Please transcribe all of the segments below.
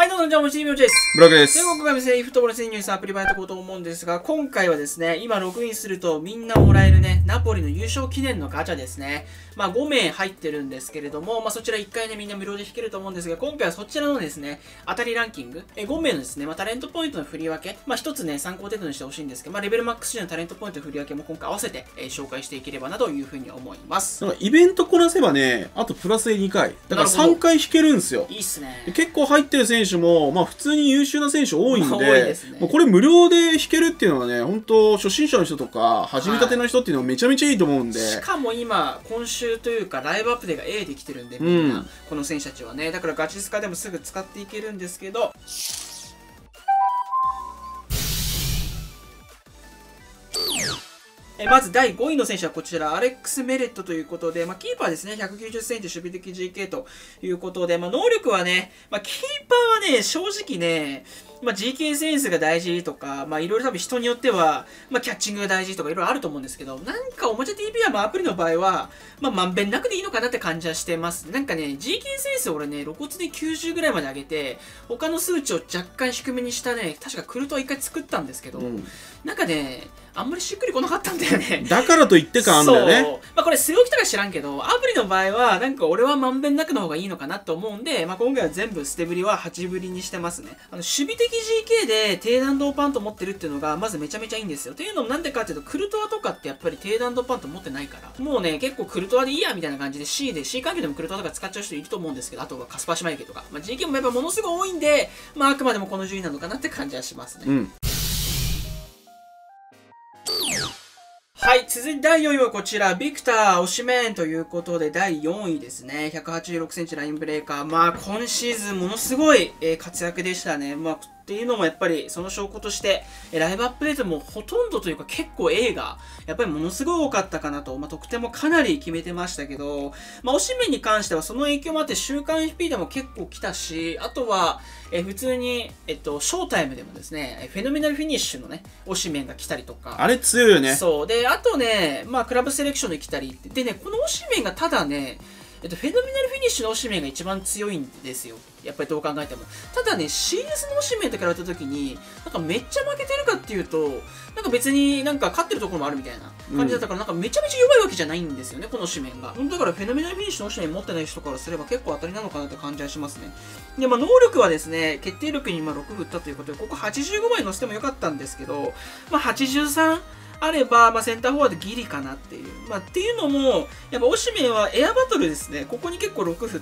はい、どうも、じゃあ、もちみょうちです。 ブラックです。 で、今回はですね、フットボール潜入さんアプリ版やっていこうと思うんですが、今回はですね、今ログインするとみんなもらえるね、ナポリの優勝記念のガチャですね。5名入ってるんですけれども、そちら1回ね、みんな無料で引けると思うんですが、今回はそちらのですね、当たりランキング、5名のですね、タレントポイントの振り分け、一つね、参考程度にしてほしいんですけど、レベルマックス時のタレントポイントの振り分けも今回合わせて、紹介していければなというふうに思います。 なんかイベントこなせばね、あとプラスで2回。だから3回引けるんですよ。 いいっすね。 結構入ってる選手も、普通に優秀な選手多いんで、 多いですね。 これ無料で引けるっていうのはね、本当初心者の人とか、始めたての人っていうのはめちゃめちゃいいと思うんで。 しかも今週というか、ライブアップデーが A できてるんで、みんな、この選手たちはね。だからガチスカでもすぐ使っていけるんですけど、まず第5位の選手はこちら、アレックス・メレットということで、キーパーですね、190センチ守備的 GK ということで、能力はね、キーパーはね、正直ね、GK センスが大事とか、いろいろ多分人によっては、キャッチングが大事とかいろいろあると思うんですけど、なんかおもちゃ TV はアプリの場合は、まんべんなくでいいのかなって感じはしてます。なんかね、GK センスを俺ね、露骨で90ぐらいまで上げて、他の数値を若干低めにしたね、確かクルトは一回作ったんですけど、なんかね、あんまりしっくりこなかったんだよね。 だからと言って感あんだよね。 そう。これ据え置きとか知らんけど、アプリの場合は、なんか俺はまんべんなくの方がいいのかなと思うんで、今回は全部捨て振りは8振りにしてますね。守備的 GK で低弾道パント持ってるっていうのが、まずめちゃめちゃいいんですよ。っていうのもなんでかっていうと、クルトワとかってやっぱり低弾道パント持ってないから、もうね、結構クルトワでいいやみたいな感じで C 環境でもクルトワとか使っちゃう人いると思うんですけど、あとはカスパシマイケとか。GK もやっぱものすごい多いんで、あくまでもこの順位なのかなって感じはしますね。はい、続いて第4位はこちら、ビクター・オシメンということで、第4位ですね。186センチラインブレーカー。今シーズンものすごい活躍でしたね。っていうのもやっぱりその証拠として、ライブアップデートもほとんどというか結構 A がやっぱりものすごい多かったかなと、得点もかなり決めてましたけど、オシメンに関してはその影響もあって週間 FP でも結構来たし、あとは、普通に、ショータイムでもですね、フェノメナルフィニッシュのね、オシメンが来たりとか。 あれ強いよね。 そう。で、あとね、クラブセレクションで来たりって。でね、このオシメンがただね、フェノメナルフィニッシュのオシメンが一番強いんですよ。やっぱりどう考えても。ただね、CS のオシメンと比べたときに、なんかめっちゃ負けてるかっていうと、なんか別になんか勝ってるところもあるみたいな感じだったから、なんかめちゃめちゃ弱いわけじゃないんですよね、このオシメンが。だからフェノメナルフィニッシュのオシメン持ってない人からすれば結構当たりなのかなって感じはしますね。で、能力はですね、決定力に6振ったということで、ここ85枚乗せてもよかったんですけど、83、あれば、センターフォワードギリかなっていう。っていうのも、やっぱオシメンはエアバトルですね。ここに結構6振って、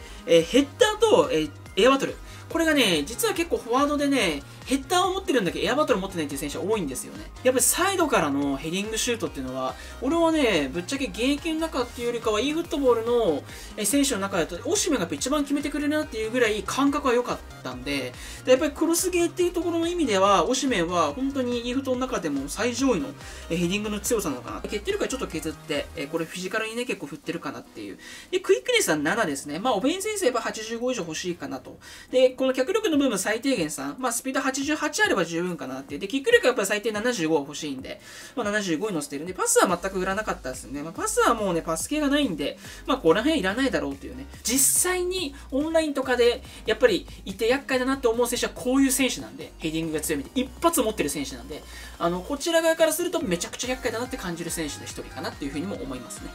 ヘッダーと、エアバトル。これがね、実は結構フォワードでね、ヘッダーを持ってるんだけどエアバトル持ってないっていう選手は多いんですよね。やっぱりサイドからのヘディングシュートっていうのは、俺はね、ぶっちゃけ現役の中っていうよりかは e フットボールの選手の中だと、オシメンがやっぱ一番決めてくれるなっていうぐらい感覚は良かったんで、やっぱりクロスゲーっていうところの意味では、オシメンは本当に e フットの中でも最上位のヘディングの強さなのかな。決定力はちょっと削って、これフィジカルにね、結構振ってるかなっていう。で、クイックネスは7ですね。オフェンス先生は85以上欲しいかなと。で、この脚力の部分最低限3、スピード88あれば十分かなっていう。で、キック力はやっぱり最低75は欲しいんで、75に乗せてるんで、パスは全く売らなかったですね。パスはもうね、パス系がないんで、この辺いらないだろうっていうね。実際にオンラインとかで、やっぱりいて厄介だなって思う選手はこういう選手なんで、ヘディングが強いみたい。一発持ってる選手なんで、こちら側からするとめちゃくちゃ厄介だなって感じる選手の一人かなっていうふうにも思いますね。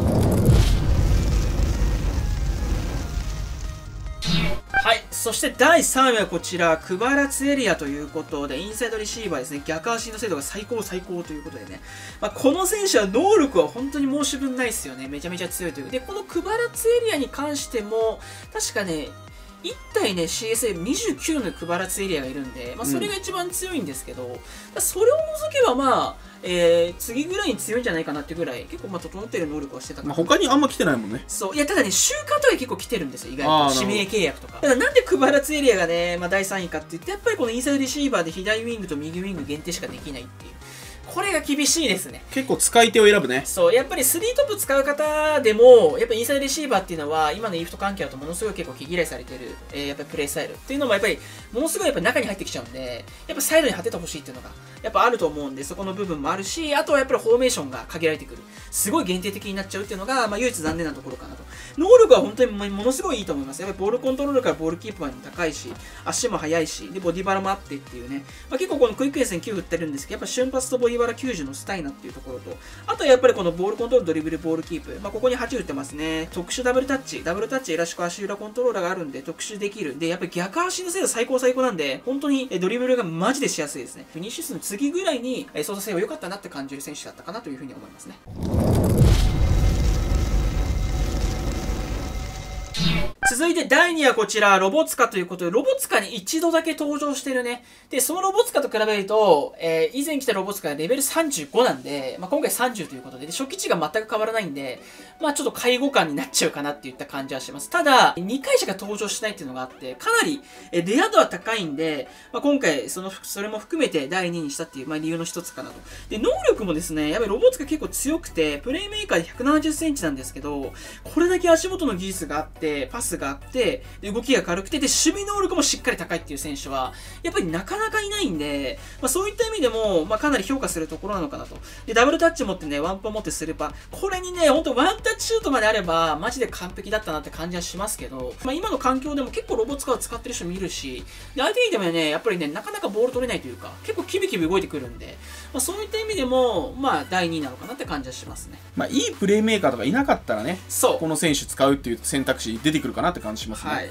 はい。そして第3位はこちら、クバラツエリアということで、インサイドレシーバーですね。逆足の精度が最高ということでね。この選手は能力は本当に申し分ないですよね。めちゃめちゃ強いという。で、このクバラツエリアに関しても、確かね、1体ね、CSA29 のクバラツエリアがいるんで、それが一番強いんですけど、それを除けば次ぐらいに強いんじゃないかなっていうぐらい、結構整っている能力はしてたから。 他にあんま来てないもんね。 そう。いや、ただね、週間とか結構来てるんですよ、意外と。指名契約とか。ただなんでクバラツエリアがね、第3位かって言って、やっぱりこのインサイドレシーバーで左ウィングと右ウィング限定しかできないっていう。 これが厳しいですね。 結構使い手を選ぶね。 そう、やっぱり3トップ使う方でも、やっぱりインサイドレシーバーっていうのは、今のイーフト環境だとものすごい結構毛嫌いされてる、やっぱりプレイスタイルっていうのも、やっぱり、ものすごいやっぱ中に入ってきちゃうんで、やっぱサイドに当ててほしいっていうのが、やっぱあると思うんで、そこの部分もあるし、あとはやっぱりフォーメーションが限られてくる。すごい限定的になっちゃうっていうのが、まあ唯一残念なところかなと。能力は本当にものすごいいいと思います。やっぱりボールコントロールからボールキープまでも高いし、足も速いし、で、ボディバラもあってっていうね。まあ、結構このクイックレスに9振ってるんですけど、やっぱ瞬発とボディバラ90のスタイナっていうところと、あとはやっぱりこのボールコントロール、ドリブル、ボールキープ。まあ、ここに8打ってますね。特殊ダブルタッチ、エラシコ足裏コントローラーがあるんで特殊できる。で、やっぱり逆足の精度最高なんで、本当にドリブルがマジでしやすいですね。フィニッシュ数の次ぐらいに操作性は良かったなって感じる選手だったかなというふうに思いますね。続いて第2はこちら、ロボツカということで、ロボツカに一度だけ登場してるね。で、そのロボツカと比べると、以前来たロボツカがレベル35なんで、まあ、今回30ということで、初期値が全く変わらないんで、まあちょっと介護官になっちゃうかなっていった感じはします。ただ、2回しか登場しないっていうのがあって、かなりレア度は高いんで、まあ、今回それも含めて第2にしたっていう、まあ、理由の一つかなと。で、能力もですね、やっぱりロボツカ結構強くて、プレイメーカーで170センチなんですけど、これだけ足元の技術があって、パスがあって、動きが軽くて、で、守備能力もしっかり高いっていう選手は、やっぱりなかなかいないんで、まあ、そういった意味でも、まあ、かなり評価するところなのかなと。で、ダブルタッチ持ってね、ワンパン持ってスルーパー。これにね、ほんとワンタッチシュートまであれば、マジで完璧だったなって感じはしますけど、まあ、今の環境でも結構ロボツカを使ってる人見るし、で、相手にでもね、やっぱりね、なかなかボール取れないというか、結構キビキビ動いてくるんで、まあ、そういった意味でも、まあ、第2位なのかなって感じはしますね。 まあ、いいプレイメーカーとかいなかったらね、 そう。 この選手使うっていう選択肢出てくるかなって感じしますね。はい。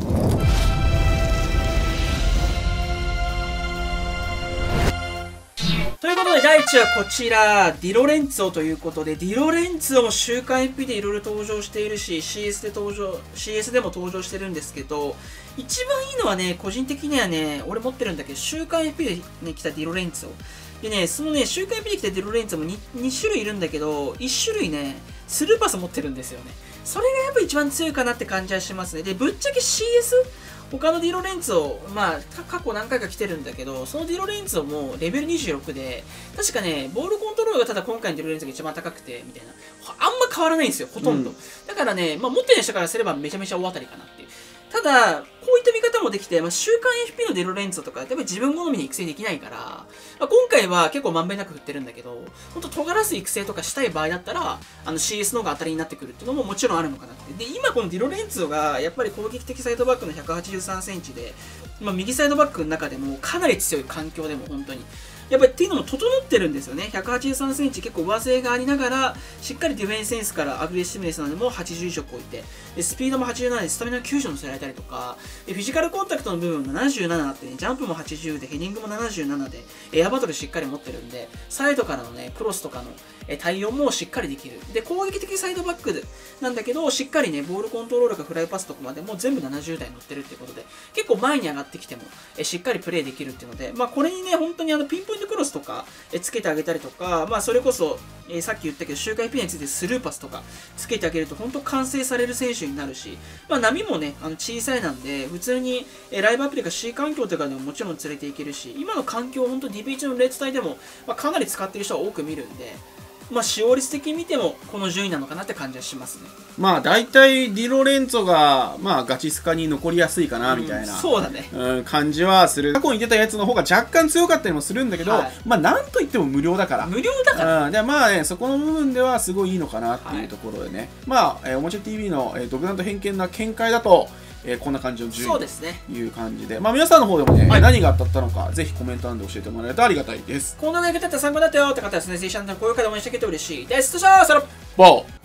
ということで、第1はこちら、ディロレンツォということで、ディロレンツォも週刊 FP でいろいろ登場しているし、CS でも登場してるんですけど、一番いいのはね、個人的にはね、俺持ってるんだけど、週刊 FP で、ね、来たディロレンツォ。でね、そのね、週刊 FP で来たディロレンツォも 2種類いるんだけど、1種類ね、スルーパス持ってるんですよね。それがやっぱ一番強いかなって感じはしますね。で、ぶっちゃけ CS？他のディロレンツォ、まあ、過去何回か来てるんだけど、そのディロレンツォもレベル26で、確かね、ボールコントロールがただ今回のディロレンツォが一番高くて、みたいな。あんま変わらないんですよ、ほとんど。だからね、まあ、持ってる人からすればめちゃめちゃ大当たりかなっていう。ただ、こういった見方もできて、まあ、週刊 FP のデロレンツォとか、やっぱり自分好みに育成できないから、まあ、今回は結構まんべんなく振ってるんだけど、ほんと尖らす育成とかしたい場合だったら、CS の方が当たりになってくるっていうのももちろんあるのかなって。で、今このディロレンツォが、やっぱり攻撃的サイドバックの183センチで、まあ、右サイドバックの中でもかなり強い環境でも本当に。やっぱりっていうのも整ってるんですよね。183センチ結構上背がありながら、しっかりディフェンスセンスからアグレッシブネスなのでも80以上超えて、でスピードも87でスタミナ90乗せられたりとか、でフィジカルコンタクトの部分が77あってね、ジャンプも80で、ヘディングも77で、エアバトルしっかり持ってるんで、サイドからのね、クロスとかの対応もしっかりできる。で、攻撃的サイドバックなんだけど、しっかりね、ボールコントロールかフライパスとかまでも全部70台乗ってるっていうことで、結構前に上がってきても、しっかりプレイできるっていうので、まあこれにね、本当にピンポイントクロスとか、つけてあげたりとか、まあそれこそ、さっき言ったけど、周回ピンについてスルーパスとかつけてあげると、本当完成される選手になるし、まあ波もね、小さいなんで、普通にライブアプリか C 環境とかでももちろん連れていけるし、今の環境、本当 DP1 のレート帯でも、まあ、かなり使ってる人は多く見るんで、まあ、使用率的に見てもこの順位なのかなって感じはしますね。 まあ大体ディロレンツォが、まあ、ガチスカに残りやすいかなみたいな、 そうだね、 感じはする。過去に出たやつの方が若干強かったりもするんだけど、はい、まあなんといっても無料だから、でまあね、そこの部分ではすごいいいのかなっていうところでね、はい、まあ、おもちゃ TV の、独断と偏見な見解だとこんな感じの順位という感じで、まあ皆さんの方でもね、はい、何が当たったのか、ぜひコメント欄で教えてもらえるとありがたいです。 こんな内容だったら参考になったよって方はですね、ぜひチャンネル高評価で応援してくれて嬉しいです。それじゃあ、さらっボー